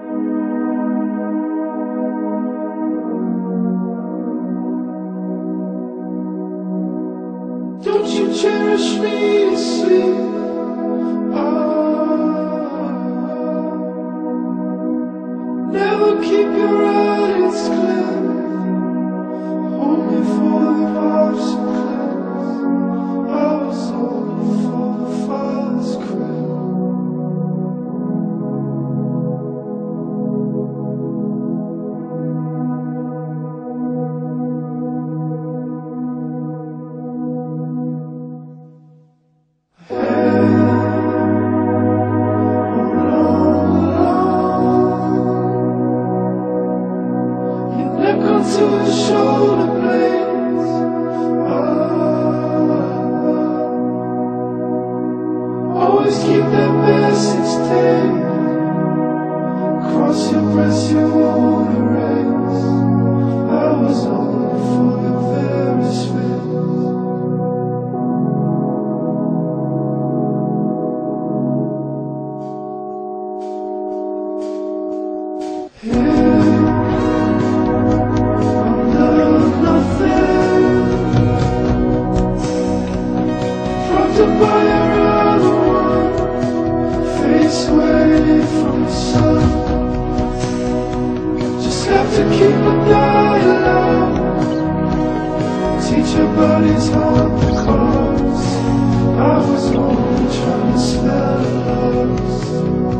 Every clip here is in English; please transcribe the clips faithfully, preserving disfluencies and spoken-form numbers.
Don't you cherish me to sleep? Ah, never keep your eyelids clear. Hold me for the pops and clips. I was only for the father's crib. To the shoulder blades, ah, always keep that message tape. Cross your breast, you won't erase. I was only for your very space. Yeah. By your other one, face away from the sun. Just have to keep a dialogue. Teach your bodies how the cards. I was only trying to smell lost.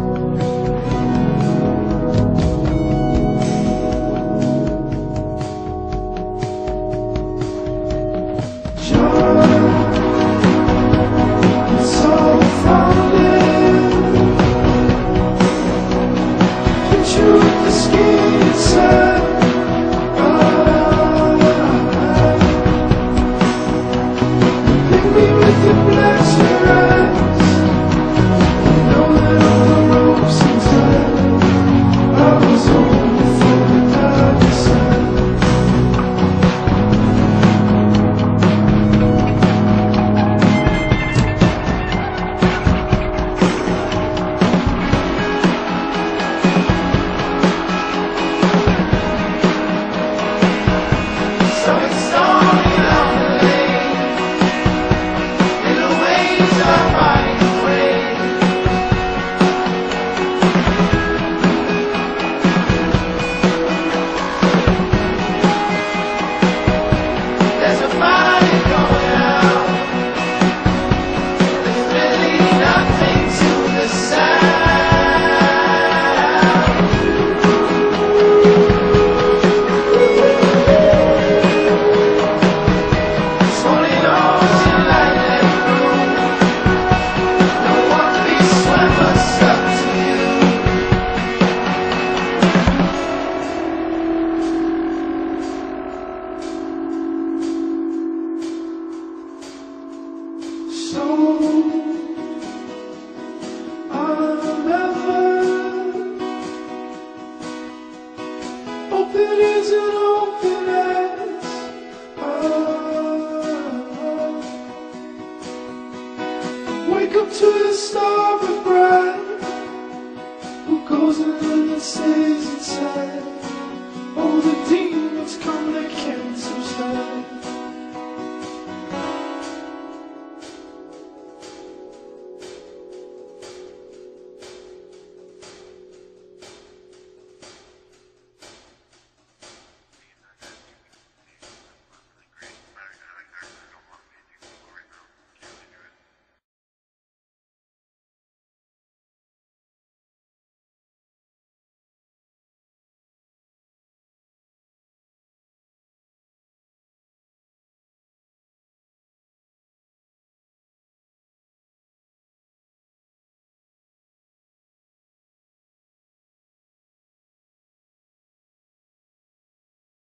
Open ears and open eyes. Ah, wake up to the starry bright. Who goes in and stays inside? Oh, the